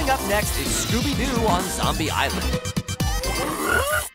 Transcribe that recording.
Coming up next is Scooby-Doo on Zombie Island.